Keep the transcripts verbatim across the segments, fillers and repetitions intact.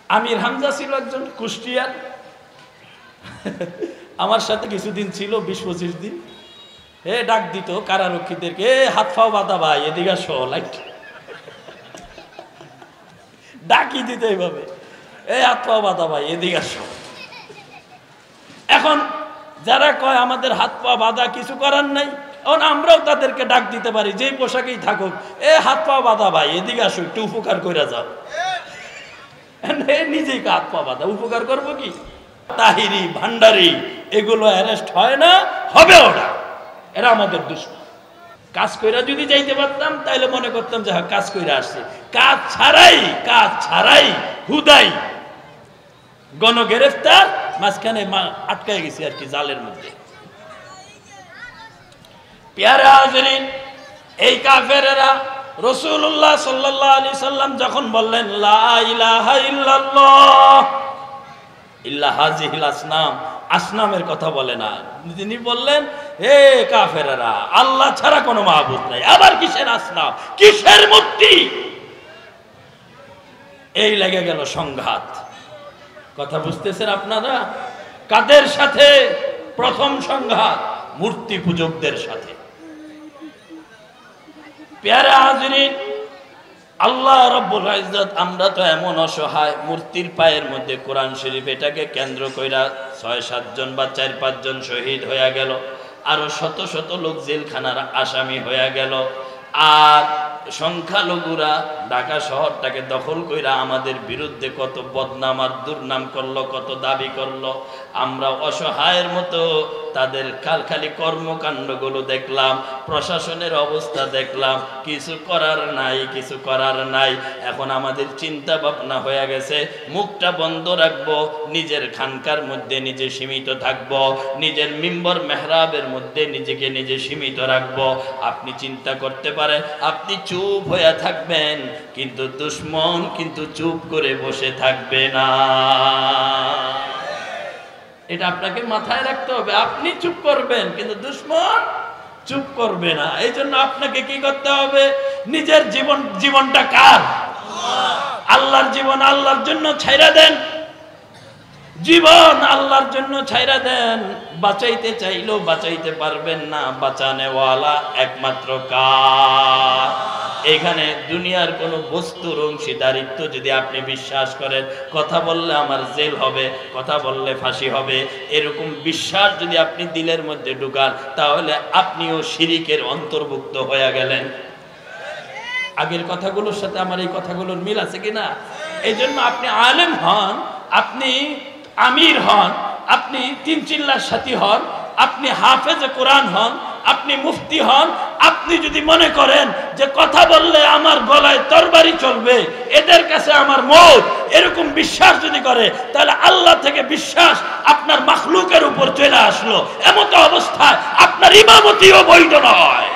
আমির হামজা ছিল একজন কুষ্টিয়ার, আমার সাথে কিছুদিন ছিল, বিশ পঁচিশ দিন। হে ডাক দিত কারারক্ষীদেরকে, এ হাত পাও বাঁধা ভাই, এদিকে আসো, লাইট ডাকি দিত এইভাবে, এই হাত পাও বাঁধা ভাই, এদিকে আসো। এখন যারা কয় আমাদের হাত পা বাঁধা, কিছু করার নাই, এখন আমরাও তাদেরকে ডাক দিতে পারি, যেই পোশাকেই থাকুক, এ হাত পা বাঁধা ভাই, এদিকে আসো, একটু উপকার করে যাও। নিজেই হাত পা বাঁধা, উপকার করবো কি? তাহিরি ভান্ডারি এগুলো অ্যারেস্ট হয় না, হবে ওরা, এরা আমাদের দুশমন। কাজ কইরা যদি যাইতে পারতাম তাহলে মনে করতাম যে হ্যাঁ কাজ কইরা আসছে। কাজ ছাড়াই কাজ ছাড়াই হুদাই গণগ্রেফতার, মাঝখানে আটকায় গেছি আর কি জালের মধ্যে। প্যারে হাজরিন, এই কাফেরেরা রাসূলুল্লাহ সাল্লাল্লাহু আলাইহি সাল্লাম যখন বললেন লা ইলাহা ইল্লাল্লাহ ইল্লা হাযিহিল আসনাম, আসনামের কথা বলে না, তিনি বললেন হে কাফেরেরা, আল্লাহ ছাড়া কোনো মাবুদ নাই, আবার কিসের আসনাম, কিসের মূর্তি? এই লেগে গেল সংঘাত। কথা বুঝতেছেন আপনারা? কাদের সাথে প্রথম সংঘাত? মূর্তি পূজকদের সাথে। প্যারা হাজরিন, আল্লাহ রাব্বুল ইজ্জত, আমরা তো এমন অসহায়, মূর্তির পায়ের মধ্যে কোরআন শরীফ, এটাকে কেন্দ্র কইরা ছয় সাতজন বা চার পাঁচজন শহীদ হয়ে গেল, আরো শত শত লোক জেলখানার আসামি হয়ে গেল। আর সংখ্যালঘুরা ঢাকা শহরটাকে দখল কইরা আমাদের বিরুদ্ধে কত বদনাম আর দুর্নাম করলো, কত দাবি করলো। আমরা অসহায়ের মতো তাদের খালি কর্মকাণ্ডগুলো দেখলাম, প্রশাসনের অবস্থা দেখলাম, কিছু করার নাই, কিছু করার নাই। এখন আমাদের চিন্তা ভাবনা হয়ে গেছে, মুখটা বন্ধ রাখবো, নিজের খানকার মধ্যে নিজে সীমিত থাকবো, নিজের মিম্বর মেহরাবের মধ্যে নিজেকে নিজে সীমিত রাখবো। আপনি চিন্তা করতে পারেন আপনি চুপ হয়ে থাকবেন, কিন্তু দুশমন কিন্তু চুপ করে বসে থাকবে না। এটা আপনাকে মাথায় রাখতে হবে। আপনি চুপ করবেন কিন্তু দুশমন চুপ করবে না। এই জন্য আপনাকে কি করতে হবে? নিজের জীবন, জীবনটা কার? আল্লাহর জীবন আল্লাহর জন্য ছাইরা দেন, জীবন আল্লাহর জন্য ছাইরা দেন। বাঁচাইতে চাইলেও বাঁচাইতে পারবেন না, বাঁচানেওয়ালা একমাত্র কার? এখানে দুনিয়ার কোন বস্তুর অংশীদারিত্ব যদি আপনি বিশ্বাস করেন, কথা বললে আমার জেল হবে, কথা বললে ফাঁসি হবে, এরকম বিশ্বাস যদি আপনি দিলের মধ্যে ঢুকান, তাহলে আপনিও শিরিকের অন্তর্ভুক্ত হয়ে গেলেন। আগের কথাগুলোর সাথে আমার এই কথাগুলোর মিল আছে কিনা? এই জন্য আপনি আলেম হন, আপনি আমির হন, আপনি তিন চিল্লার সাথী হন, আপনি হাফেজে কোরআন হন, আপনি মুফতি হন, আপনি যদি মনে করেন যে কথা বললে আমার গলায় তরবারি চলবে, এদের কাছে আমার মওত, এরকম বিশ্বাস যদি করে, তাহলে আল্লাহ থেকে বিশ্বাস আপনার মাখলুকের উপর চলে আসলো। এমত অবস্থায় আপনার ইমামতিও বৈধ নয়।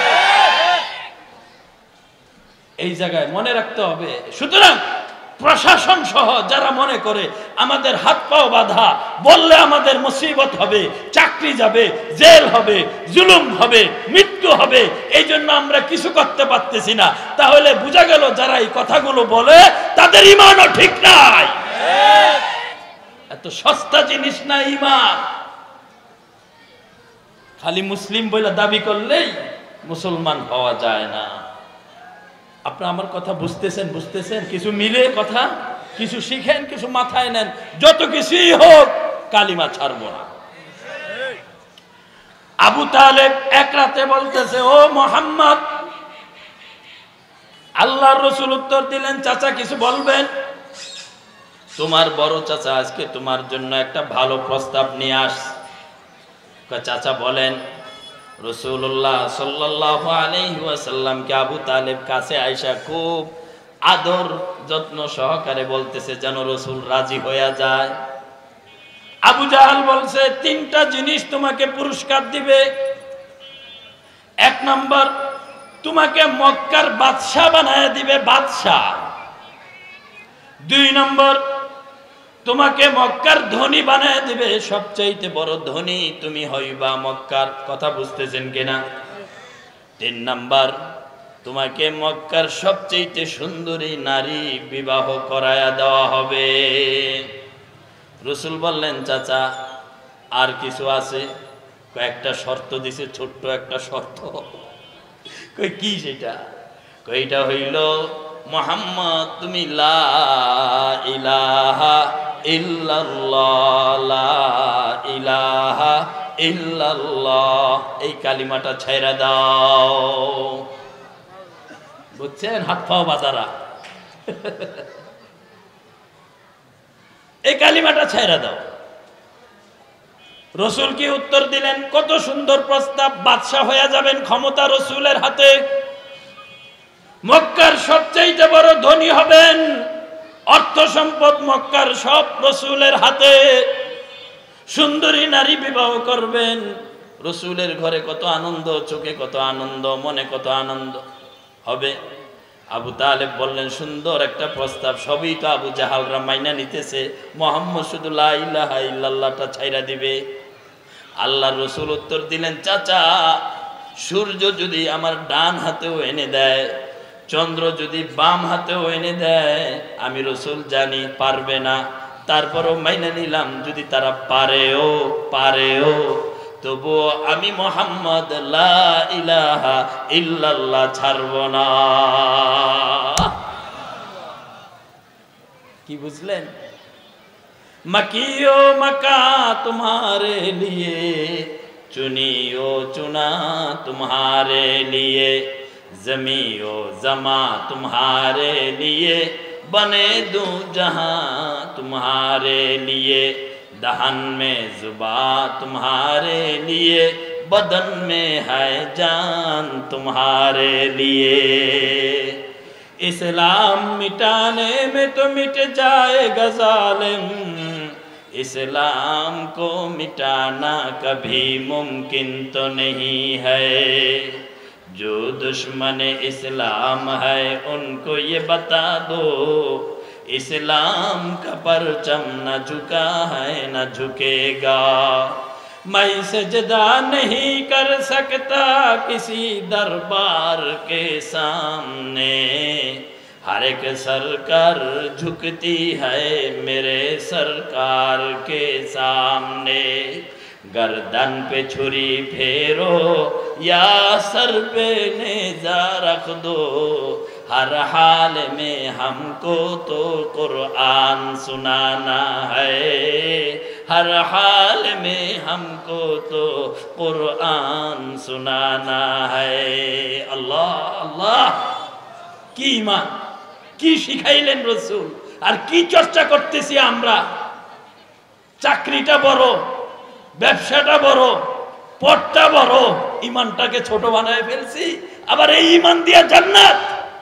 এই জায়গায় মনে রাখতে হবে। সুতরাং প্রশাসন সহ যারা মনে করে আমাদের হাত পাও বাঁধা, বললে আমাদের মুসিবত হবে, চাকরি যাবে, জেল হবে, জুলুম হবে, মৃত্যু হবে, এই জন্য আমরা কিছু করতে পারতেছি না, তাহলে বোঝা গেল যারা এই কথাগুলো বলে তাদের ঈমানও ঠিক নাই। এত সস্তা জিনিস না ঈমান। খালি মুসলিম বলে দাবি করলেই মুসলমান হওয়া যায় না। আপনারা আমার কথা বুঝতেছেন? বুঝতেছেন? কিছু মিলে কথা, কিছু শিখেন, কিছু মাথায় নেন। যত কিছুই হোক কালিমা ছাড়বো না। আবু তালেব এক রাতে বলতেছে, ও মুহাম্মদ। আল্লাহর রাসূল উত্তর দিলেন, চাচা কিছু বলবেন? তোমার বড় চাচা আজকে তোমার জন্য একটা ভালো প্রস্তাব নিয়ে আসছে। চাচা বলেন। রাসূলুল্লাহ সাল্লাল্লাহু আলাইহি ওয়াসাল্লামকে আবু তালেব কাছে আয়েশা খুব আদর যত্ন সহকারে বলতেছে যেন রাসূল রাজি হয়ে যায়। আবু জাহাল বলছে, তিনটা জিনিস তোমাকে পুরস্কার দিবে। এক নম্বর, তোমাকে মক্কার বাদশা বানায় দিবে, বাদশা। দুই নম্বর, তোমাকে মক্কার ধনী বানায় দিবে, সবচাইতে বড় ধনী তুমি হইবা মক্কার। কথা বুঝতেছেন কিনা? তিন নাম্বার, তোমাকে মক্কার সবচেয়ে সুন্দরী নারী বিবাহ করায়া দেওয়া হবে। রসুল বললেন, চাচা আর কিছু আছে? কয়েকটা শর্ত দিছে, ছোট্ট একটা শর্ত। কই কি সেটা? কইটা হইল, মুহাম্মদ তুমি লা ইলাহা ইল্লাল্লাহ লা ইলাহা ইল্লাল্লাহ এই কালিমাটা ছাইরা দাও। বুঝছেন? হাত পাও বাজারা, এই কালিমাটা ছাইরা দাও। রসুল কি উত্তর দিলেন? কত সুন্দর প্রস্তাব! বাদশা হয়ে যাবেন, ক্ষমতা রসুলের হাতে, মক্কার সবচেয়ে বড় ধনী হবেন, অর্থ সম্পদ মক্কার সব রসুলের হাতে, সুন্দরী নারী বিবাহ করবেন। রসুলের ঘরে কত আনন্দ, চোখে কত আনন্দ, মনে কত আনন্দ হবে। আবু তালেব বললেন, সুন্দর একটা প্রস্তাব, সবই তো আবু জাহালরা মাইনা নিতেছে, মুহাম্মদ শুধু লা ইলাহা ইল্লাল্লাহটা ছাইরা দিবে। আল্লাহর রসুল উত্তর দিলেন, চাচা সূর্য যদি আমার ডান হাতেও এনে দেয়, চন্দ্র যদি বাম হাতেও এনে দেয়, আমি রসুল জানি পারবে না, তারপরও মাইনা নিলাম। যদি তারা পারেও পারেও তবুও আমি মুহাম্মদ লা ইলাহা ইল্লাল্লাহ ছাড়ব না। কি বুঝলেন? मकियो मका तुम्हारे लिए, चुनियो चुना तुम्हारे लिए, जमियो जमा तुम्हारे लिए, बने दूं जहां तुम्हारे लिए, दहन में जुबा तुम्हारे लिए, बदन में है जान तुम्हारे लिए। इस्लाम मिटाने में तो मिट जाएगा जालिम, इस्लाम को मिटाना कभी मुमकिन तो नहीं है। जो दुश्मन इस्लाम है उनको ये बता दो, इस्लाम का परचम न झुका है न झुकेगा। मैं सजदा नहीं कर सकता किसी दरबार के सामने, हर एक सरकार झुकती है मेरे सरकार के सामने। गर्दन पे छुरी फेरो या सर पे नेजा रख दो, हर हाल में हमको तो कुरान सुनाना है, हर हाल में हमको तो कुरान सुनाना है। अल्लाह अल्लाह, की ईमान, की শিখাইলেন রসুল, আর কি চর্চা করতেছি আমরা। চাকরিটা বড়, ব্যবসাটা বড়, পদটা বড়, ইমানটাকে ছোট বানায় ফেলছি। আবার এই ইমান দিয়া জান্নাত,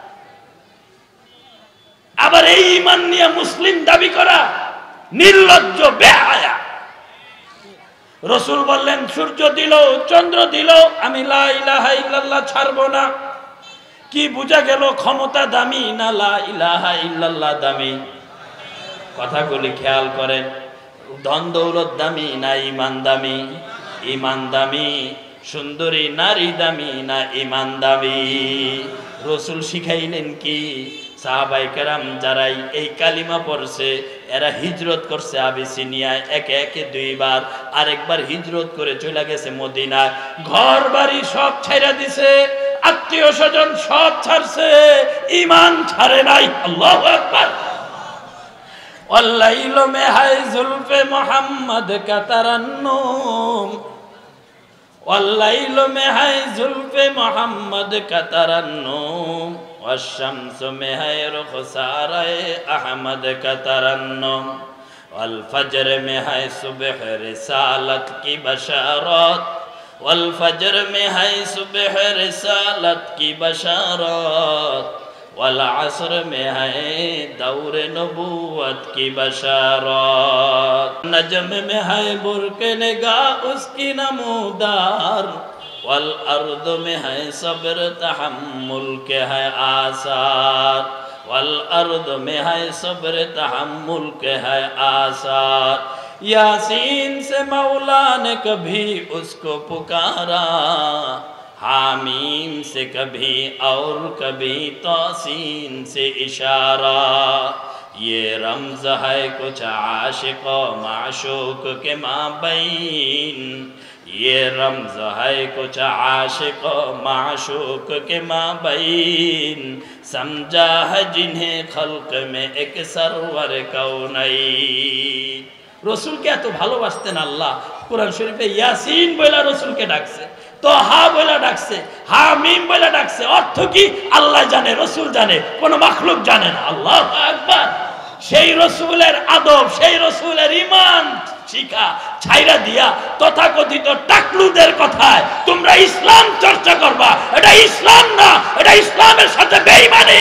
আবার এই ইমান নিয়ে মুসলিম দাবি করা নির্লজ্জ বেহায়া। রসুল বললেন, সূর্য দিল চন্দ্র দিল, আমি লা ইলাহা ইল্লাল্লাহ ছাড়বো না। কি বুঝা গেল? ক্ষমতা দামি না লা ইলাহা ইল্লাল্লাহ দামি? কথাগুলি খেয়াল করেন। ধন দৌলত দামি না ইমান দামি? ইমান দামি। সুন্দরী নারী দামি না ইমান দামি? রসুল শিখাইলেন কি? সাহাবায়ে কেরাম যারাই এই কালিমা পড়ছে, এরা হিজরত করছে আবিসিনিয়ায় একে একে দুইবার, আরেকবার হিজরত করে চলে গেছে মদিনায়। ঘর বাড়ি সব ছাইরা দিছে, আত্মীয় স্বজন সব ছাড়ছে, ইমান ছাড়ে নাই। আল্লাহু আকবার। ওয়াল্লাইল মে হায় জুলফে মুহাম্মদ কা তারান্নুম, ওয়াল্লাইল মে হায় জুলফে মুহাম্মদ কা তারান্নুম, والشمس में है रुखसारे अहमद का तरन्नुम, والفجر में है सुबह रिसालत की बशारत, والفجر में है सुबह रिसालत की बशारत, والعصر में है दौर नबूवत की बशारत, नजम में है बुर्क निगाह उसकी नमूदार, वल अर्द में है सब्र तहम्मुल के है आसार, वल अर्द में है सब्र तहम्मुल के है आसार। यासीन से मौला ने कभी उसको पुकारा, हामीम से कभी और कभी तौसीन से इशारा, ये रमज है कुछ आशिक माशूक के माबैन, ये रमज है कुछ आशिक माशूक के माबैन, समझा है जिन्हें खल्क में एक सरवर कौनैन। रसूल के एत ভালোবাসতেন আল্লাহ, কুরআন শরীফে ইয়াসিন বলে রসুলকে ডাকছে, তো হা বলে ডাকছে, হা মিম বলে ডাকছে। অর্থ কি আল্লাহ জানে, রসুল জানে, কোন মাখলুক জানে না। আল্লাহু আকবার। সেই রসুলের আদব, সেই রসুলের ঈমান শিক্ষা ছাইরা দিয়া তথাকথিত টাকলুদের কথায় তোমরা ইসলাম চর্চা করবা, এটা ইসলাম না, এটা ইসলামের সাথে বেঈমানি।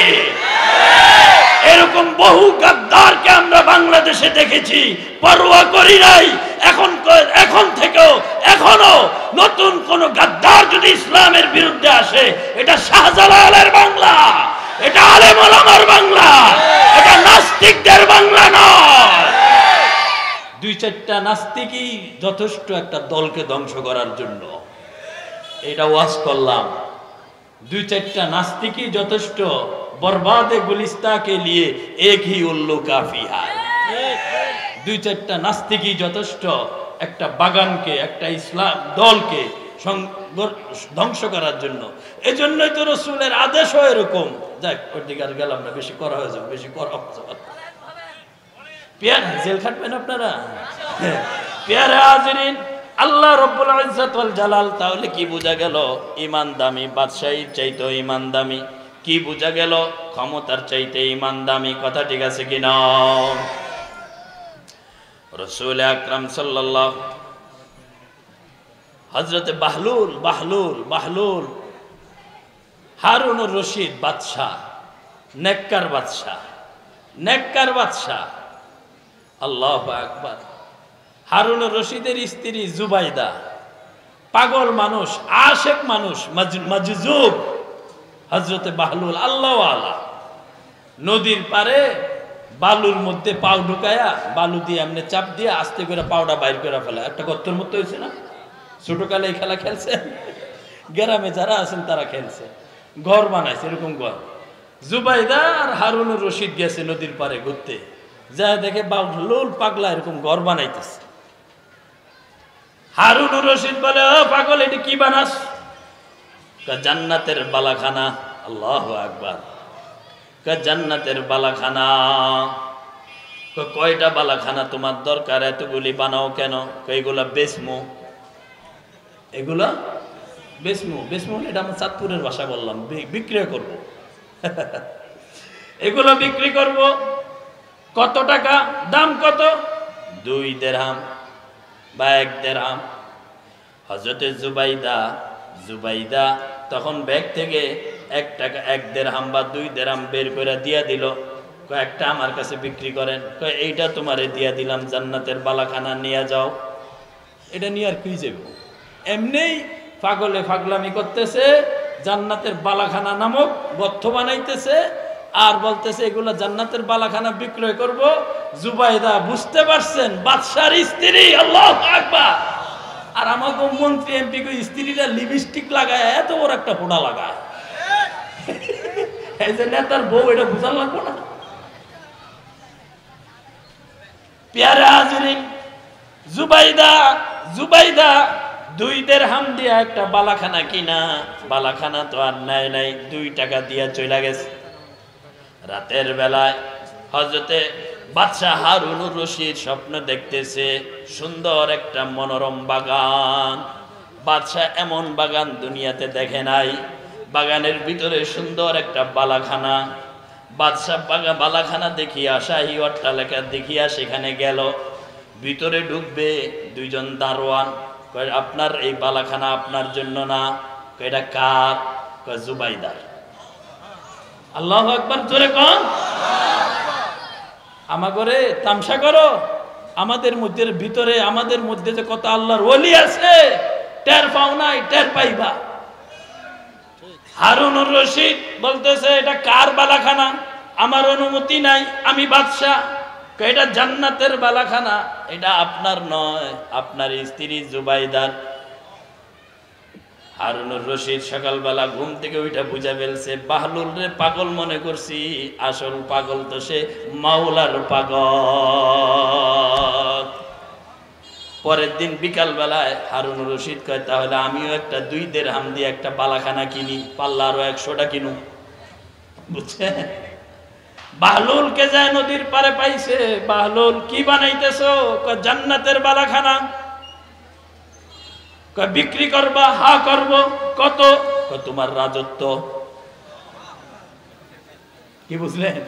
এরকম বহু গাদ্দারকে আমরা বাংলাদেশে দেখেছি, পরোয়া করি নাই। এখন এখন থেকেও এখনো নতুন কোন গাদ্দার যদি ইসলামের বিরুদ্ধে আসে, এটা শাহজালালের বাংলা, এটা আলেম ওলামার বাংলা, এটা নাস্তিকদের বাংলা নয়। দুই চারটা নাস্তিকই যথেষ্ট একটা দলকে ধ্বংস করার জন্য। এটা ওয়াজ করলাম, দুই চারটা নাস্তিকই যথেষ্ট। बर्बादे गुलिस्ता के लिए एक ही उल्लू काफी है। দুই চারটা নাস্তিকই যথেষ্ট একটা বাগানকে, একটা ইসলাম দলকে ধ্বংস করার জন্য। এজন্যই তো রসুলের আদেশও এরকম। যাক, ওর দিকে আর গেলাম না, বেশি করা হয়ে যাবে, বেশি করা হয়ে যাবে। পেয়ার জেল খাটবেন আপনারা। পেয়ারে হাজিরিন, আল্লাহ রব্বুল ইজ্জত ওয়াল জালাল, তাহলে কি বোঝা গেল? ঈমান দামি, বাদশাহীর চাইতেও ঈমান দামি। কি বোঝা গেল? ক্ষমতার চাইতে ঈমান দামি। কথা ঠিক আছে কিনা? রাসূল আকরাম সাল্লাল্লাহু, হযরতে বাহলুল বাহলুল বাহলুল হারুনুর রশিদ বাদশাহ, নেককার বাদশাহ, নেককার বাদশাহ। আল্লাহু আকবার। হারুনুর রশিদের স্ত্রী জুবাইদা, পাগল মানুষ, আশেক মানুষ, মাজজুব। হযরতে বাহলুল আল্লাহ আলা নদীর পারে বালুর মধ্যে পাও ঢুকায়া, বালু দিয়ে এমনি চাপ দিয়ে আস্তে করে পাওটা বাইর করে ফেলা। একটা গর্তের মতো হয়েছে না? ছোটকালে এই খেলা খেলছে, গ্রামে যারা আছেন তারা খেলছে। ঘর বানাইছে এরকম ঘর। জুবাইদা আর হারুনুর রশিদ গেছে নদীর পারে ঘুরতে, যা দেখে বাহলুল পাগলা এরকম ঘর বানাইতেছে। হারুনুর রশিদ বলে, ও পাগল, এটা কি বানাস? জান্নাতের বালাখানা। আল্লাহু আকবার। জান্নাতের বালাখানা। কয়টা বালাখানা তোমার দরকার? এতগুলি বানাও কেন? এগুলা বেচমু। এগুলা বেচমু। বেচমু এটা আমার চাঁদপুরের ভাষা বললাম, বিক্রি করব। এগুলো বিক্রি করব। কত টাকা? দাম কত? দুই দেরহাম বা এক দেরহাম। হযরতে জুবাইদা জুবাইদা তখন ব্যাগ থেকে এক টাকা, এক দেরহাম বা দুই দেরহাম বের করে দিয়া দিল। কয়েকটা আমার কাছে বিক্রি করেন। কয় এইটা তোমারে দিয়া দিলাম, জান্নাতের বালাখানা নিয়ে যাও। এটা নিয়ে আর কি যাবে? এমনিই পাগলে পাগলামি করতেছে, জান্নাতের বালাখানা নামক গর্ত বানাইতেছে আর বলতেছে এগুলা জান্নাতের বালাখানা বিক্রয় করব। জুবাইদা বুঝতে পারছেন বাদশার স্ত্রী। আল্লাহু আকবার। আর আমাকে মন্ত্রী এমপি কই স্ত্রীরা লিপস্টিক লাগায়, এত বড় একটা ফোঁটা লাগায়। এই যে নেতার বউ, এটা বুঝার লাগবো না? প্যারে হাজিরিন, জুবাইদা জুবাইদা দুই দেরহাম দিয়া একটা বালাখানা কিনা। বালাখানা তো আর নাই নাই, দুই টাকা দিয়া চলে গেছে। রাতের বেলায় হযরতে বাদশাহ হারুনুর রশিদ স্বপ্ন দেখতেছে সুন্দর একটা মনোরম বাগান। বাদশাহ এমন বাগান দুনিয়াতে দেখে নাই। বাগানের ভিতরে সুন্দর একটা বালাখানা। বাদশাহ বাগা বালাখানা দেখিয়া, শাহী অট্টালিকা দেখিয়া সেখানে গেল। ভিতরে ঢুকবে, দুইজন দারোয়ান। কয় আপনার এই বালাখানা আপনার জন্য না। কয় এটা কার? কয় জুবাইদার। আল্লাহু আকবার। জোরে কোন? আমাগরে তামসা করো? আমাদের মধ্যে ভিতরে, আমাদের মধ্যে যে কত আল্লাহর ওলি আছে, টের পাও নাই, টের পাইবা। হারুনুর রশিদ বলতেছে এটা কার বালাখানা? আমার অনুমতি নাই, আমি বাদশাহ। এটা জান্নাতের বালাখানা, এটা আপনার নয়, আপনার স্ত্রী জুবাইদার। হারুনুর রশিদ সকালবেলা ঘুম থেকে ওইটা বুঝা ফেলছে, বাহলুল রে পাগল মনে করছি, আসল পাগল তো সে মাওলার পাগল। পরের দিন বিকাল বেলায় হারুনুর রশিদ কয়, তাহলে আমিও একটা দুই দেড়হাম দিয়ে একটা বালাখানা কিনি, পাল্লা আরো একশোটা কিনু। বুঝছে? বাহলুলকে যায় নদীর পারে পাইছে। বাহলুল কি বানাইতেছো? কয় জান্নাতের বালাখানা। কয় বিক্রি করবা? হা করব। কত? কয় তোমার রাজত্ব। কি বুঝলেন?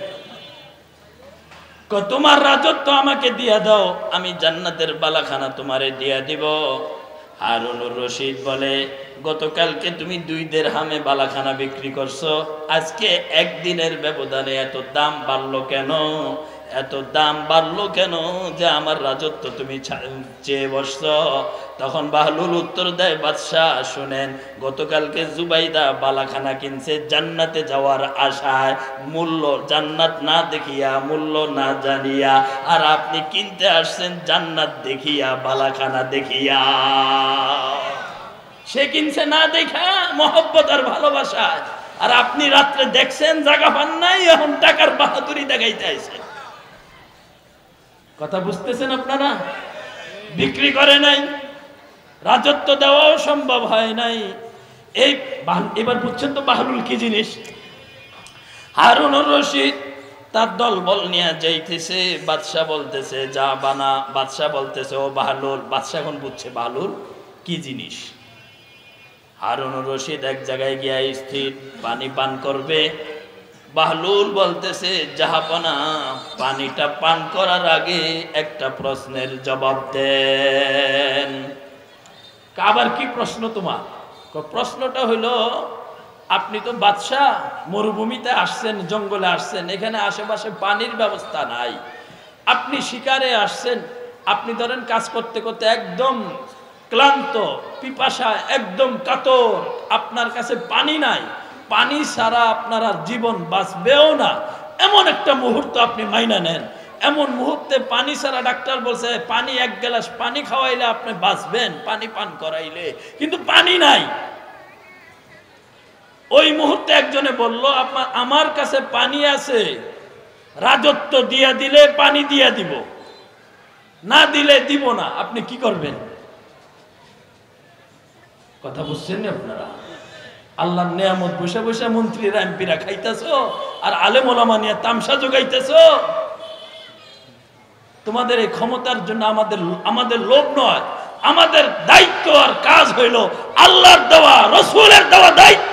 কয় তোমার রাজত্ব আমাকে দিয়া দাও, আমি জান্নাতের বালাখানা তোমারে দিয়া দিব। হারুনুর রশিদ বলে, গতকালকে তুমি দুই দেড়হামে বালাখানা বিক্রি করছো, আজকে একদিনের ব্যবধানে এত দাম বাড়লো কেন? এত দাম বাড়লো কেন যে আমার রাজত্ব তুমি চেয়ে বসছো? তখন বাহলুল উত্তর দেয়, বাদশাহ শুনেন, গতকালকে জুবাইদা বালাখানা কিনছে জান্নাতে যাওয়ার আশায়, মূল্য জান্নাত না দেখিয়া, মূল্য না জানিয়া, আর আপনি কিনতে আসছেন জান্নাত দেখিয়া, বালাখানা দেখিয়া। সে কিনছে না দেখা মহব্বত আর ভালোবাসায়, আর আপনি রাত্রে দেখছেন জায়গা পান নাই, এখন টাকার বাহাদুরি দেখাইতে আইছেন। কথা বুঝতেছেন আপনারা? বিক্রি করে নাই, রাজত্ব দেওয়াও সম্ভব হয় নাই। এই এবার বুঝছেন তো বাহলুল কি জিনিস। হারুনুর রশিদ তার দল বল নিয়ে যাইতেছে, বাদশাহ বলতেছে যা বানা। বাদশাহ বলতেছে ও বাহলুল। বাদশাহ এখন বুঝছে বাহলুল কি জিনিস। হারুনুর রশিদ এক জায়গায় গিয়া স্থির, পানি পান করবে। বাহলুল বলতেছে, জাহাপনা, পানিটা পান করার আগে একটা প্রশ্নের জবাব দেন। আবার কি প্রশ্ন তোমার? প্রশ্নটা হইল, আপনি তো বাদশাহ, মরুভূমিতে আসছেন, জঙ্গলে আসছেন, এখানে আশেপাশে পানির ব্যবস্থা নাই। আপনি শিকারে আসছেন, আপনি ধরেন কাজ করতে করতে একদম ক্লান্ত, পিপাসা একদম কাতর, আপনার কাছে পানি নাই, পানি ছাড়া আপনার আর জীবন বাঁচবেও না। এমন একটা মুহূর্ত আপনি মাইনা নেন, এমন মুহূর্তে পানি ছাড়া ডাক্তার বলছে পানি এক গ্লাস পানি খাওয়াইলে আপনি বাঁচবেন, পানি পান করাইলে, কিন্তু পানি নাই। ওই মুহূর্তে একজনে বলল, আমার কাছে পানি আছে, রাজত্ব দিয়া দিলে পানি দিয়া দিব, না দিলে দিব না, আপনি কি করবেন? কথা বুঝছেন না আপনারা? আল্লাহর নিয়ামত বসে বসে মন্ত্রীরা এমপিরা খাইতেছো, আর আলেম ওলামা নিয়ে তামসা জোগাইতেছো। তোমাদের এই ক্ষমতার জন্য আমাদের আমাদের লোভ নয়, আমাদের দায়িত্ব আর কাজ হইল আল্লাহর দেওয়া, রাসূলের দেওয়া দায়িত্ব।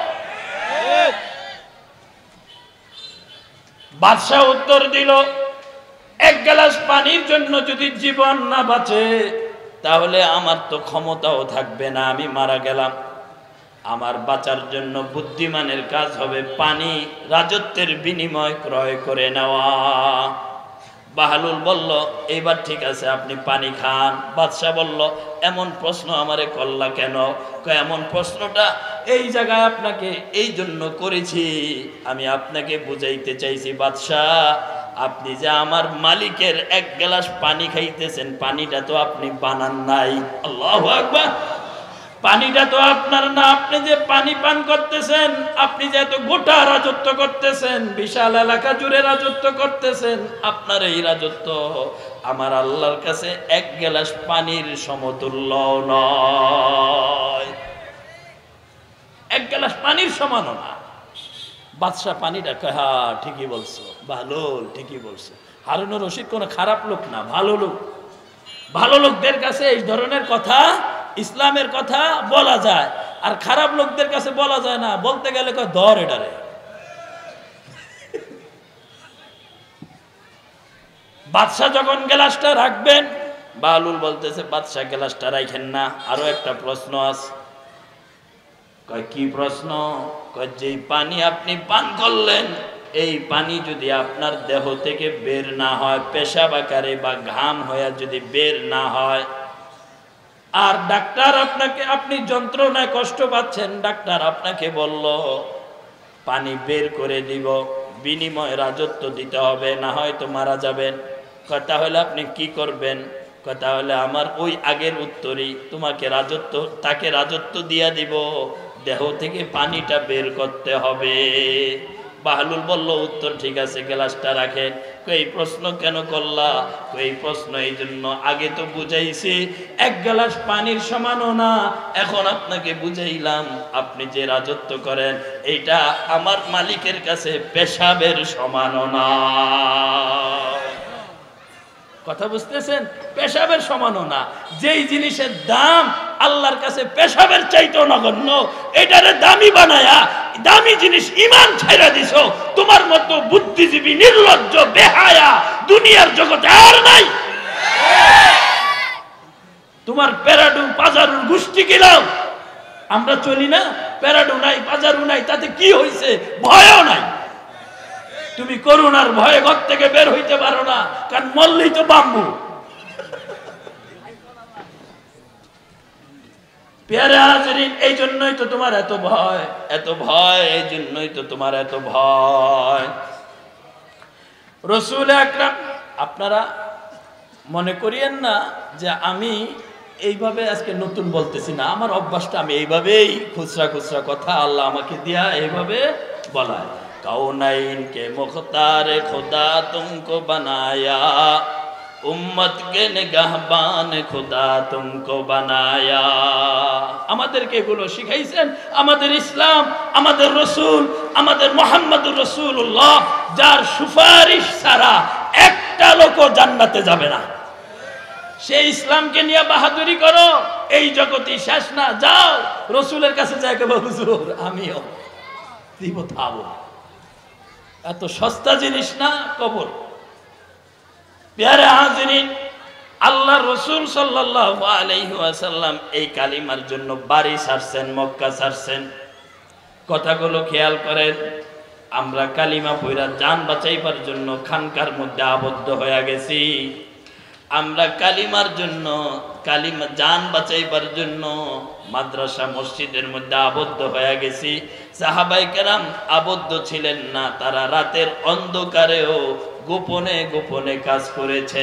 বাদশাহ উত্তর দিল, এক গ্লাস পানির জন্য যদি জীবন না বাঁচে, তাহলে আমার তো ক্ষমতাও থাকবে না, আমি মারা গেলাম। আমার বাঁচার জন্য বুদ্ধিমানের কাজ হবে পানি রাজত্বের বিনিময় ক্রয় করে নেওয়া। বাহলুল বলল, এইবার ঠিক আছে, আপনি পানি খান। বাদশাহ বলল, এমন প্রশ্ন আমারে করলা কেন? এমন প্রশ্নটা এই জায়গায় আপনাকে এই জন্য করেছি, আমি আপনাকে বুঝাইতে চাইছি বাদশাহ, আপনি যে আমার মালিকের এক গ্লাস পানি খাইতেছেন, পানিটা তো আপনি বানান নাই। আল্লাহু আকবার। পানিটা তো আপনার না, আপনি যে পানি পান করতেছেন, আপনি যে এত গোটা রাজত্ব করতেছেন, বিশাল এলাকা জুড়ে রাজত্ব করতেছেন, আপনার এই রাজত্ব আমার আল্লাহর কাছে এক গ্লাস পানির সমতুল্য নয়, এক গ্লাস পানির সমানও না। বাদশাহ পানিটা কয়, হ্যাঁ ঠিকই বলছো বাহলুল, ঠিকই বলছো। হারুনুর রশিদ কোনো খারাপ লোক না, ভালো লোক। ভালো লোকদের কাছে এই ধরনের কথা, ইসলামের কথা বলা যায়, আর খারাপ লোকদের কাছে বলা যায় না। বলতে গেলে কয় ধর এটারে। বাদশাহ যখন গ্লাসটা রাখবেন, বাহলুল বলতেছে, বাদশাহ গ্লাসটা রাখেন না, আরো একটা প্রশ্ন আছে। কয় কি প্রশ্ন? কয় যেই পানি আপনি পান করলেন, এই পানি যদি আপনার দেহ থেকে বের না হয়, পেশাব আকারে বা ঘাম হয়ে যদি বের না হয়, আর ডাক্তার আপনাকে, আপনি যন্ত্রণায় কষ্ট পাচ্ছেন, ডাক্তার আপনাকে বলল পানি বের করে দিব, বিনিময়ে রাজত্ব দিতে হবে, না হয় তো মারা যাবেন, তাহলে আপনি কি করবেন? তাহলে আমার ওই আগের উত্তরই, তোমাকে রাজত্ব, তাকে রাজত্ব দিয়া দিব, দেহ থেকে পানিটা বের করতে হবে। বাহলুল বলল উত্তর ঠিক আছে, গ্লাসটা রাখেন। এই প্রশ্ন কেন করলা? এই প্রশ্ন এই জন্য, আগে তো বুঝাইছি এক গ্লাস পানির সমানও না, এখন আপনাকে বুঝাইলাম আপনি যে রাজত্ব করেন এইটা আমার মালিকের কাছে পেশাবের সমানও না। কথা বুঝতেছেন? পেশাবের সমানও না। যেই জিনিসের দাম আল্লাহর কাছে পেশাবের চাইতেও নগণ্য, এটারে দামি বানায়া দামি জিনিস ইমান ছাইরা দিছো। তোমার মতো বুদ্ধিজীবী নির্লজ্জ বেহায়া দুনিয়ার জগতে আর নাই। তোমার প্যারাডু পাজারুর গোষ্ঠী গেলাম, আমরা চলি না, প্যারাডু নাই পাজারু নাই, তাতে কি হয়েছে? ভয়ও নাই। তুমি করুণার ভয়ে ঘর থেকে বের হইতে পারো না, কারণ মরলেই তো বাম্বু। পেয়ারে হাজরিন, এই জন্যই তো তোমার এত ভয়, এত ভয়, এই জন্যই তো তোমার এত ভয়। রাসূল আকরাম, আপনারা মনে করিয়েন না যে আমি এইভাবে আজকে নতুন বলতেছি না, আমার অভ্যাসটা আমি এইভাবেই খুচরা খুচরা কথা আল্লাহ আমাকে দিয়া এইভাবে বলায়। কাউনাইন কে মুখতার খুদা তুমকো বানায়া, উম্মত কে নিগাহবান খুদা তুমকো বানায়া। আমাদেরকে এগুলো শিখাইছেন আমাদের ইসলাম, আমাদের রসুল, আমাদের মুহাম্মদুর রাসূলুল্লাহ, যার সুপারিশ ছাড়া একটা লোকও জান্নাতে যাবে না। সেই ইসলামকে নিয়ে বাহাদুরি করো, এই জগৎই শেষ না। যাও রসুলের কাছে যাই কে হুজুর আমিও দিব থাবো। এত সস্তা জিনিস না কবর। প্যারে হাজিরিন, আল্লাহ রসুল সাল্লাল্লাহু আলাইহি ওয়াসাল্লাম এই কালিমার জন্য বাড়ি ছাড়ছেন, মক্কা ছাড়ছেন। কথাগুলো খেয়াল করেন। আমরা কালিমা পয়রা জান বাঁচাইবার জন্য খানকার মধ্যে আবদ্ধ হয়ে গেছি। আমরা কালিমার জন্য, কালিমা জান বাঁচাইবার জন্য মাদ্রাসা মসজিদের মধ্যে আবদ্ধ হয়ে গেছি। সাহাবায়ে কেরাম আবদ্ধ ছিলেন না, তারা রাতের অন্ধকারেও গোপনে গোপনে কাজ করেছে।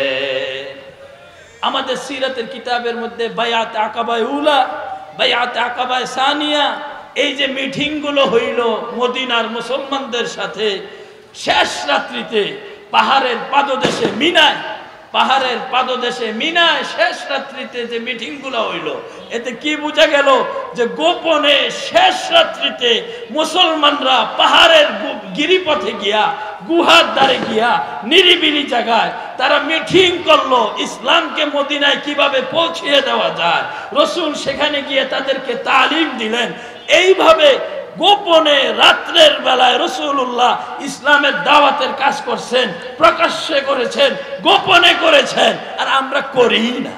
আমাদের সিরাতের কিতাবের মধ্যে বায়াত আকাবায়ে উলা, বায়াত আকাবায়ে সানিয়া, এই যে মিটিং গুলো হইল মদিনার মুসলমানদের সাথে শেষ রাত্রিতে পাহাড়ের পাদদেশে মিনায়, পাহাড়ের পাদদেশে মিনায় শেষ রাত্রিতে যে মিটিং গুলো হইল, এতে কি বোঝা গেল? যে গোপনে শেষ রাত্রিতে মুসলমানরা পাহাড়ের গিরিপথে গিয়া, গুহার দ্বারে গিয়া, নিরিবিলি জায়গায় তারা মিটিং করলো ইসলামকে মদিনায় কিভাবে পৌঁছিয়ে দেওয়া যায়। রসুল সেখানে গিয়ে তাদেরকে তালিম দিলেন। এইভাবে গোপনে রাত্রের বেলায় রাসূলুল্লাহ ইসলামের দাওয়াতের কাজ করছেন, প্রকাশ্যে করেছেন, গোপনে করেছেন, আর আমরা করি না।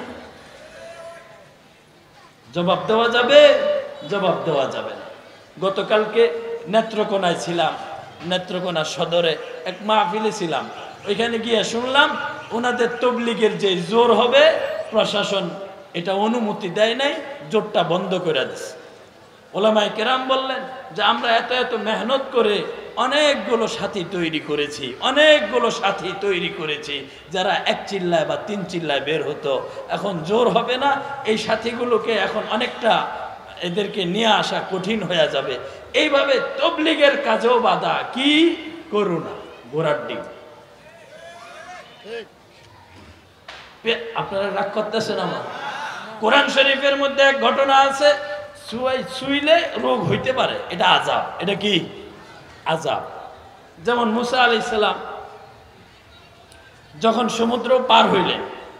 জবাব দেওয়া যাবে? জবাব দেওয়া যাবে না। গতকালকে নেত্রকোনায় ছিলাম, নেত্রকোনা সদরে এক মাহফিলে ছিলাম। ওইখানে গিয়ে শুনলাম ওনাদের তবলিগের যে জোর হবে, প্রশাসন এটা অনুমতি দেয় নাই, জোরটা বন্ধ করে দিচ্ছে। ওলামায়ে কেরাম বললেন যে আমরা এত এত মেহনত করে অনেকগুলো সাথী তৈরি করেছি, অনেকগুলো সাথী তৈরি করেছি যারা এক চিল্লায় বা তিন চিল্লায় বের হতো। এখন জোর হবে না, এই সাথীগুলোকে এখন অনেকটা এদেরকে নিয়ে আসা কঠিন হয়ে যাবে। এইভাবে তবলিগের কাজেও বাধা। কি করুণা, ঘোড়ার ডিম। আপনারা রাগ করতেছেন আমার? কোরআন শরীফের মধ্যে এক ঘটনা আছে, ছুঁইলে রোগ হইতে পারে, এটা আযাব। এটা কি আযাব? যেমন মুসা আলাইহিস সালাম যখন সমুদ্র পার হইলেন,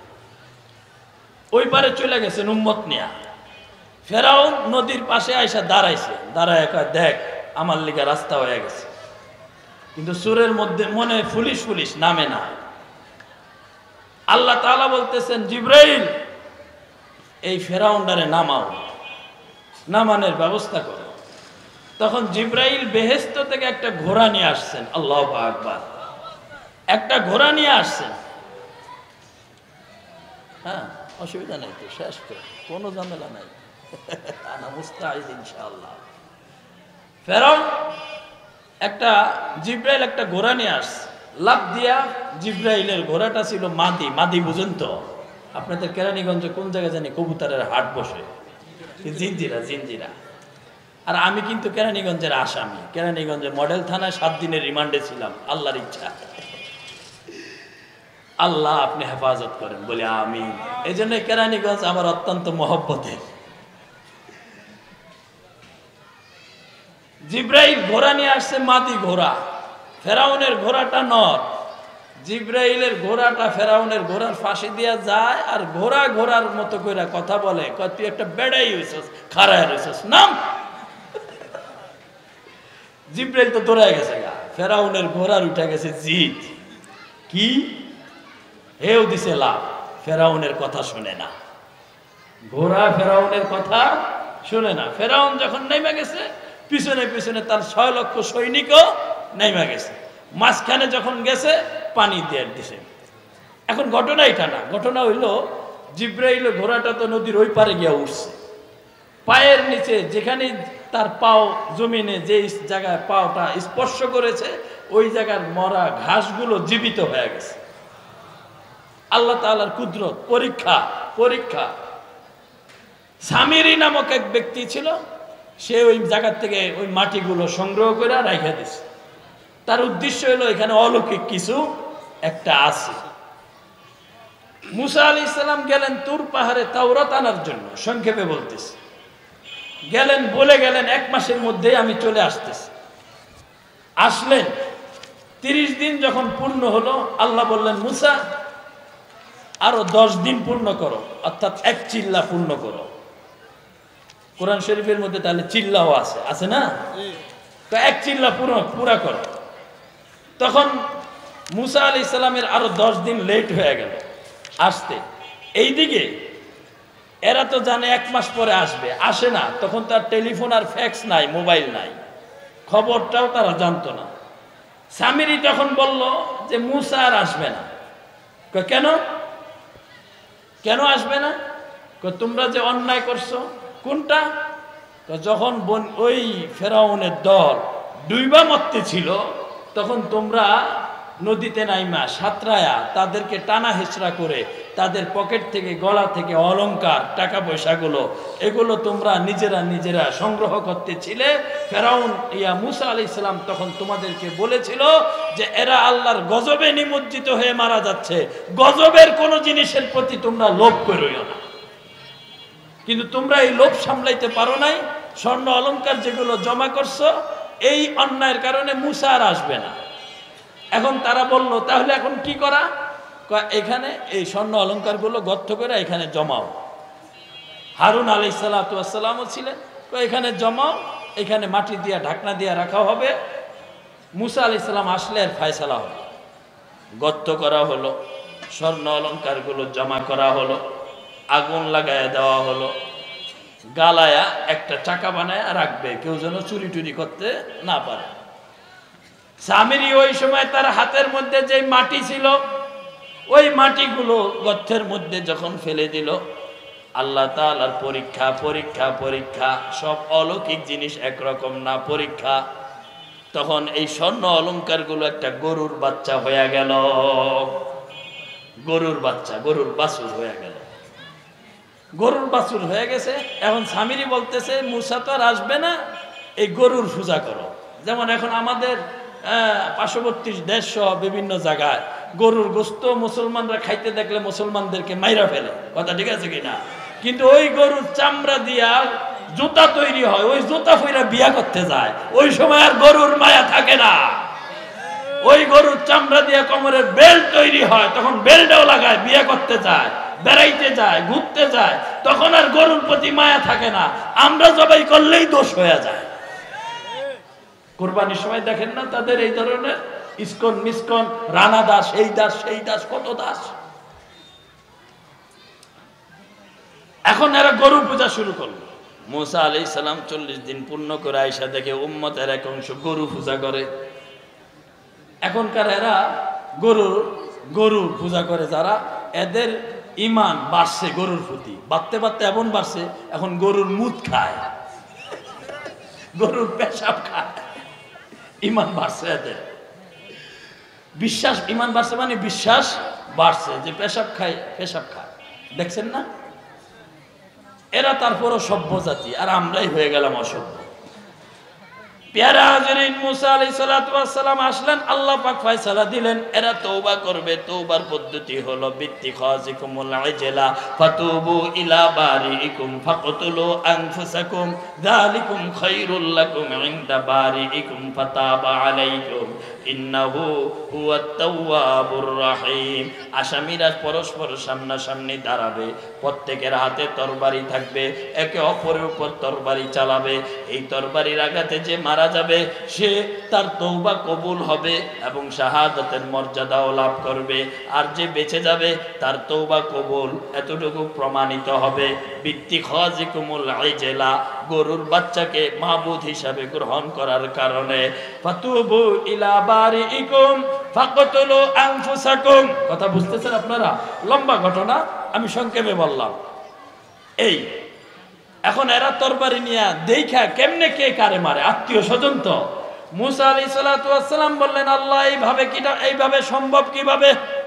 ওই পারে চলে গেছেন উম্মত নিয়া। ফেরাউন নদীর পাশে আইসা দাঁড়াইছে, দাঁড়ায় কয় দেখ আমার লিগা রাস্তা হয়ে গেছে। কিন্তু সুরের মধ্যে মনে ফুলিশ ফুলিশ নামে না। আল্লাহ তাআলা বলতেছেন জিবরাইল এই ফেরাউনডারে নামাও, নামানোর ব্যবস্থা করো। তখন জিবরাইল বেহেশত থেকে একটা ঘোড়া নিয়ে আসছেন। আল্লাহু আকবার। একটা ঘোড়া নিয়ে আসছেন। হ্যাঁ, অসুবিধা নাই তো, শেষ তো, কোনো ঝামেলা নাই। আনা মুস্তাঈদ ইনশাআল্লাহ। ফেরাউন একটা, জিবরাইল একটা ঘোড়া নিয়ে আসছে। লাফ দিয়া জিবরাইলের ঘোড়াটা ছিল মাদি। মাদি বুঝেন তো? আপনাদের কেরানীগঞ্জে কোন জায়গায় জানি কবুতরের হাট বসে, জিঞ্জিরা জিঞ্জিরা। আর আমি কিন্তু কেরানীগঞ্জের আসামি, কেরানীগঞ্জের মডেল থানায় সাত দিনের রিমান্ডে ছিলাম। আল্লাহর ইচ্ছা, আল্লাহ আপনি হেফাজত করেন বলে আমি। এই জন্য কেরানীগঞ্জ আমার অত্যন্ত মহব্বতের। জিব্রাইল ঘোড়া নিয়ে আসছে, মাদি ঘোড়া। ফেরাউনের ঘোড়াটা নর, জিব্রাইলের ঘোড়াটা ফেরাউনের ঘোড়ার ফাঁসি দিয়া যায়, আর ঘোড়া ঘোড়ার মতো করে কথা বলে, তুই একটা বেড়াই হইছস, খাড়ায় রইছস, নাম। জিব্রাইল তো দৌড়ায় গেছে গা, ফেরাউনের ঘোড়ার উঠে গেছে জিত। কি হেউ দিছে লাভ, ফেরাউনের কথা শুনে না। ঘোড়া ফেরাউনের কথা শুনে না। ফেরাউন যখন নেমে গেছে, পিছনে পিছনে তার ছয় লক্ষ সৈনিকও নেমে গেছে। মাঝখানে যখন গেছে, পানি দিয়ে দিছে। এখন ঘটনা এটা না, ঘটনা হইল জিব্রাইল ঘোড়াটা তো নদীর ওই পারে গিয়া উঠছে। পায়ের নিচে যেখানে তার পাও জমিনে যে জায়গায় পাওটা স্পর্শ করেছে, ওই জায়গার মরা ঘাসগুলো জীবিত হয়ে গেছে। আল্লাহ তাআলার কুদরত, পরীক্ষা পরীক্ষা। সামিরি নামক এক ব্যক্তি ছিল, সে ওই জায়গা থেকে ওই মাটিগুলো সংগ্রহ করে রাখা দিছে। তার উদ্দেশ্য হলো এখানে অলৌকিক কিছু একটা আছে। মুসা আলাইহিস সালাম গেলেন তুর পাহাড়ে তাওরাত আনার জন্য, সংক্ষেপে বলতেছি। গেলেন, বলে গেলেন এক মাসের মধ্যে আমি চলে আসতেছি। আসলেন, তিরিশ দিন যখন পূর্ণ হলো, আল্লাহ বললেন মুসা আরো দশ দিন পূর্ণ করো, অর্থাৎ এক চিল্লা পূর্ণ করো। কোরআন শরীফের মধ্যে তাহলে চিল্লাও আছে, আছে না? তো এক চিল্লা পুরো পুরা করো। তখন মুসা আলাইহিস সালামের আরো দশ দিন লেট হয়ে গেল আসতে। এইদিকে এরা তো জানে এক মাস পরে আসবে, আসে না। তখন তার টেলিফোন আর ফ্যাক্স নাই, মোবাইল নাই, খবরটাও তারা জানতো না। সামিরি তখন বলল যে মুসা আর আসবে না। কেন কেন আসবে না? তোমরা যে অন্যায় করছো। কোনটা? যখন ওই ফেরাউনের দল ডুইবা মরতে ছিল, তখন তোমরা নদীতে নাইমা সাঁতরায়া তাদেরকে টানা হেঁচড়া করে তাদের পকেট থেকে, গলা থেকে অলংকার, টাকা পয়সাগুলো, এগুলো তোমরা নিজেরা নিজেরা সংগ্রহ করতেছিলে। ফেরাউন ইয়া মুসা আলাইহিস সালাম তখন তোমাদেরকে বলেছিল যে এরা আল্লাহর গজবে নিমজ্জিত হয়ে মারা যাচ্ছে, গজবের কোনো জিনিসের প্রতি তোমরা লোভ করিও না। কিন্তু তোমরা এই লোভ সামলাইতে পারো নাই, স্বর্ণ অলংকার যেগুলো জমা করছো, এই অন্যায়ের কারণে মুসা আর আসবে না। এখন তারা বলল তাহলে এখন কি করা? এখানে এই স্বর্ণ অলংকার গুলো গর্ত করে এখানে জমাও। হারুন আলাইহিস সালাতু ওয়াস সালামও ছিলেন, এখানে জমাও, এখানে মাটি দিয়া ঢাকনা দিয়া রাখা হবে, মুসা আলাইহিস সালাম আসলে আর ফয়সালা হবে। গর্ত করা হলো, স্বর্ণ অলংকার গুলো জমা করা হলো, আগুন লাগায়া দেওয়া হলো, গালায়া একটা চাকা বানায় রাখবে, কেউ যেন চুরি টুরি করতে না পারে। সামিরি ওই সময় তার হাতের মধ্যে যে মাটি ছিল, ওই মাটিগুলো গর্তের মধ্যে যখন ফেলে দিল, আল্লাহ তাআলার পরীক্ষা পরীক্ষা পরীক্ষা। সব অলৌকিক জিনিস একরকম না, পরীক্ষা। তখন এই স্বর্ণ অলংকার গুলো একটা গরুর বাচ্চা হয়ে গেল, গরুর বাচ্চা, গরুর বাছুর হয়ে গেল, গরুর বাছুর হয়ে গেছে। এখন সামিরি বলতেছে মুসা তো আর আসবে না, এই গরুর পূজা করো। যেমন এখন আমাদের পার্শ্ববর্তী দেশ সহ বিভিন্ন জায়গায় গরুর গোস্ত মুসলমানরা খাইতে দেখলে মুসলমানদেরকে মাইরা ফেলে, কথা ঠিক আছে কিনা? কিন্তু ওই গরুর চামড়া দিয়া জুতা তৈরি হয়, ওই জুতা পইরা বিয়া করতে যায়। ওই সময় আর গরুর মায়া থাকে না। ওই গরুর চামড়া দিয়া কোমরের বেল্ট তৈরি হয়, তখন বেল্টও লাগায়, বিয়া করতে যায়, বেড়াইতে যায়, ঘুরতে যায়, তখন আর গরুর প্রতি মায়া থাকে না। আমরা জবাই করলেই দোষ হয়ে যায়। কোরবানির সময় দেখেন না তাদের এই ধরনের ইসকন মিসকন, রানা দাস, এই দাস সেই দাস, কত দাস। এখন এরা গরু পূজা শুরু করলো। মুসা আলাইহিস সালাম চল্লিশ দিন পূর্ণ করে আয়েশা দেখে উম্মতের এক অংশ গরু পূজা করে। এখনকার এরা গরু গরু পূজা করে যারা, এদের ইমান বাড়ছে গরুর প্রতি, বাড়তে বাড়তে এমন বাড়ছে এখন গরুর মুত খায়, গরুর পেশাব খায়। ইমান বাড়ছে এদের, বিশ্বাস, ইমান বাড়ছে মানে বিশ্বাস বাড়ছে যে পেশাব খায়, পেশাব খায়। দেখছেন না? এরা তারপরও সভ্য জাতি, আর আমরাই হয়ে গেলাম অসভ্য। প্যারা হাজরিন, মুসা আলাইহিস সালাতু ওয়াস সালাম আসলেন, আল্লাহ পাক ফয়সালা দিলেন এরা তওবা করবে। তওবার পদ্ধতি হলো বিত্তিখাযিকুমুল ইজলা ফাতুবু ইলা বারিইকুম ফাকতুলু আনফুসাকুম যালিকুম খায়রুল লাকুম ইনদা বারিইকুম ফাতাবা আলাইকুম ইন্নাহু হুয়াত তাওয়াবুর রহিম। আসামিরা পরস্পর সামনাসামনি দাঁড়াবে, প্রত্যেকের হাতে তরবারি থাকবে, একে অপরের উপর তরবারি চালাবে। এই তরবারির আঘাতে যে মারা যাবে সে তার তওবা কবুল হবে এবং শাহাদাতের মর্যাদাও লাভ করবে, আর যে বেঁচে যাবে তার তওবা কবুল এতটুকু প্রমাণিত হবে বিত্তিখাযিকুমুল ইজলা, গরুর বাচ্চাকে মাবুদ হিসাবে গ্রহণ করার কারণে। ফাতুবু ইলা বারিইকুম ফাকতুলু আনফুসাকুম। কথা বুঝতেছেন আপনারা? লম্বা ঘটনা, আমি সংক্ষেপে বললাম। এই এখন এরা তরবারি নিয়ে দেখা কেমনে কে কারে মারে, আত্মীয় স্বজন তো। মুসা আলাইহিস সালাতু ওয়াস সালাম বললেন, আল্লাহ এইভাবে কিটা এইভাবে সম্ভব কিভাবে,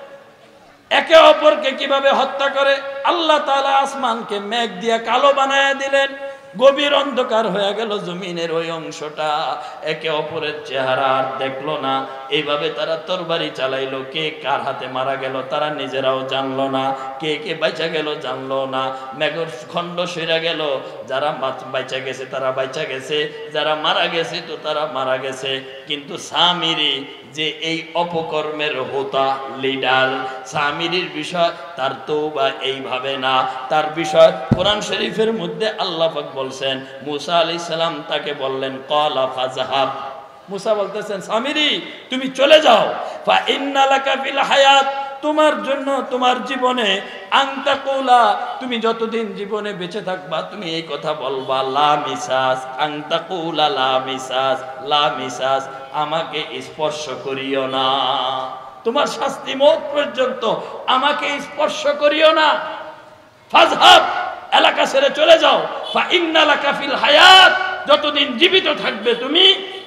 একে অপরকে কিভাবে হত্যা করে? আল্লাহ তাআলা আসমানকে মেঘ দিয়ে কালো বানায়া দিলেন, গভীর অন্ধকার হয়ে গেল জমিনের ওই অংশটা, একে অপরের চেহারা আর দেখলো না। এইভাবে তারা তরবারি চালাইলো, কে কার হাতে মারা গেল তারা নিজেরাও জানলো না, কে কে বাইচা গেল জানলো না। মেঘর খণ্ড সইরা গেল, যারা বাইচা গেছে তারা বাইচা গেছে, যারা মারা গেছে তো তারা মারা গেছে। কিন্তু সামিরি যে এই অপকর্মের হোতা লিডার, সামিরির বিষয় তার তওবা এইভাবে না, তার বিষয় কোরআন শরীফের মধ্যে আল্লাহ পাক বলছেন, মুসা আলাইহিস সালাম তাকে বললেন ক্বালা ফাযহাব। মুসা বলতেছেন, সামিরি তুমি চলে যাও, ফা ইন্না লাকা ফিল হায়াত, তোমার জন্য তোমার জীবনে আনতাকুলা, তুমি যতদিন জীবনে বেঁচে থাকবা তুমি এই কথা বলবা, লা মিসাস আনতাকুলা লা মিসাস, লা মিসাস আমাকে স্পর্শ করিও না, তোমার শাস্তি মওত পর্যন্ত আমাকে স্পর্শ করিও না। ফাযহাব, এলাকা ছেড়ে চলে যাও। ফা ইন্না লাকা ফিল হায়াত, যতদিন জীবিত থাকবে তুমি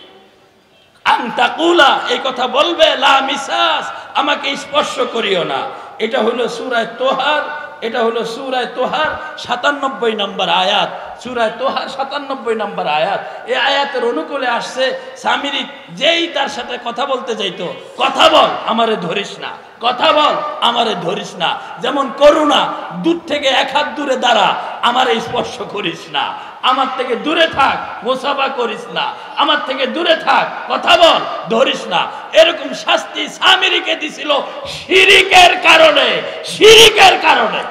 আনতাকুলা এই কথা বলবে, লা মিসাস আমাকে স্পর্শ করিও না। এটা হলো সূরা তোহার, এটা হলো সূরা তোহার সাতানব্বই নম্বর আয়াত, সূরা তোহার সাতানব্বই নম্বর আয়াত। এই আয়াতের অনুকূলে আসছে, সামিরি যেই তার সাথে কথা বলতে যাইতো, কথা বল আমারে ধরিস না, কথা বল আমারে ধরিস না, যেমন করুণা, দূর থেকে এক হাত দূরে দাঁড়া, আমারে স্পর্শ করিস না, আমার থেকে দূরে থাক, মুসাফা করিস না, আমার থেকে দূরে থাক, কথা বল, ধরিস না। এরকম শাস্তি সামিরিকে দিছিল শিরিকের কারণে, শিরিকের কারণে।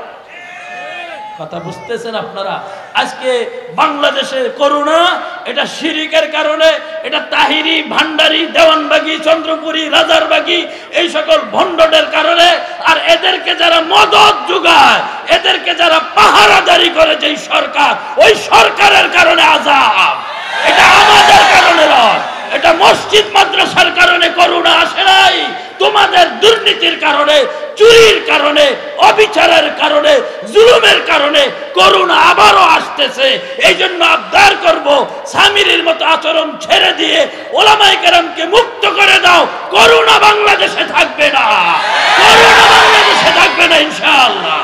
কথা বুঝতেছেন আপনারা? আজকে বাংলাদেশে করোনা এটা শিরিকের কারণে, এটা তাহিরি, ভান্ডারি, দেওয়ানবাগি, চন্দ্রপুরী, রাজারবাগি এই সকল ভণ্ডদের কারণে। আর এদেরকে যারা মদত যোগায়, এদেরকে যারা পাহারাদারি করে যেই সরকার, ওই সরকারের কারণে আযাব। এটা আমাদের কারণে নয়, এটা মসজিদ মাদ্রাসার কারণে করোনা আসে নাই, তোমাদের দুর্নীতির কারণে, চুরির কারণে, অবিচারের কারণে, জুলুমের কারণে করোনা আবারও আসতেছে। এই জন্য আবদার করব, সামিরির মতো আচরণ ছেড়ে দিয়ে ওলামায়ে কেরামকে মুক্ত করে দাও। করোনা বাংলাদেশে থাকবে না, করোনা বাংলাদেশে থাকবে না ইনশাআল্লাহ।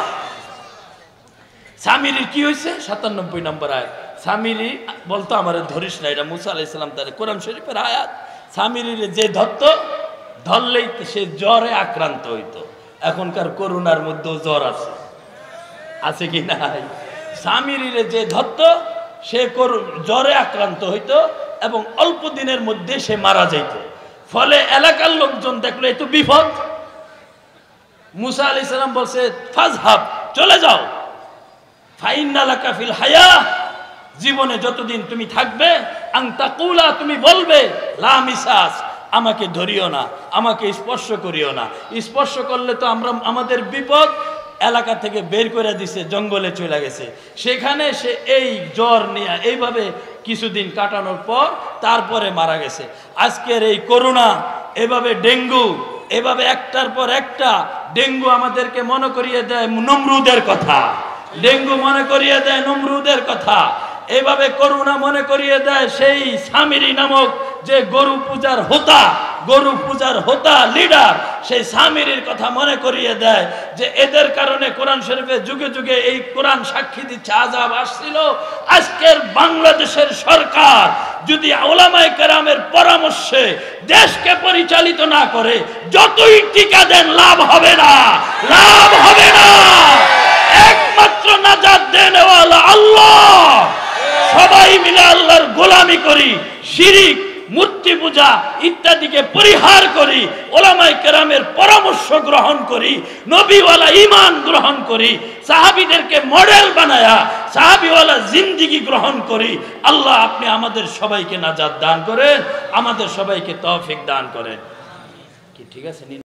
সামিরির কি হয়েছে? সাতানব্বই নম্বর আয়াত। সামিরি বলতো আমারে ধরিস না, এটা মুসা আলাইহিস সালাম তার কোরআন শরীফের আয়াত। সামিরির যে ধরত, ধরলেই সে জ্বরে আক্রান্ত হইতো। এখনকার করোনার মধ্যেও জ্বর আছে, আছে কি নাই? সামিরির যে ধরত সে জ্বরে আক্রান্ত হইতো এবং অল্প দিনের মধ্যে সে মারা যাইত। ফলে এলাকার লোকজন দেখলো এই তো বিপদ। মুসা আলাইহিস সালাম বলছে, ফাযহাব চলে যাও, ফাইন্না লাকা ফিল হায়া, জীবনে যতদিন তুমি থাকবে, আনতাকুলা তুমি বলবে, লা মিসাস আমাকে ধরিও না, আমাকে স্পর্শ করিও না। স্পর্শ করলে তো আমরা আমাদের বিপদ। এলাকা থেকে বের করে দিছে, জঙ্গলে চলে গেছে, সেখানে সে এই জ্বর নিয়ে এইভাবে কিছুদিন কাটানোর পর তারপরে মারা গেছে। আজকের এই করোনা, এভাবে ডেঙ্গু, এভাবে একটার পর একটা ডেঙ্গু আমাদেরকে মনে করিয়ে দেয় নমরুদের কথা, ডেঙ্গু মনে করিয়ে দেয় নমরুদের কথা, এভাবে করোনা মনে করিয়ে দেয় সেই সামিরি নামক যে গরু পূজার হোতা, গরু পূজার হোতা লিডার সেই সামিরির কথা মনে করিয়ে দেয় যে এদের কারণে কোরআন শরীফে যুগে যুগে এই কোরআন সাক্ষী দিচ্ছে আযাব আসছিল। আজকের বাংলাদেশের সরকার যদি উলামায়ে কেরামের পরামর্শে দেশকে পরিচালিত না করে যতই টিকা দেন লাভ হবে না, লাভ হবে না। একমাত্র নাজাত দেনেওয়ালা আল্লাহ। সবাই মিলে আল্লাহর গোলামি করি, শিরিক মূর্তি পূজা ইত্যাদিকে পরিহার করি, উলামায়ে কেরামের পরামর্শ গ্রহণ করি, নবীওয়ালা ঈমান গ্রহণ করি, সাহাবীদেরকে মডেল বানায়া সাহাবীওয়ালা জিন্দেগি গ্রহণ করি। আল্লাহ আপনি আমাদের সবাইকে নাজাত দান করেন, আমাদের সবাইকে তৌফিক দান করেন। কি ঠিক আছে?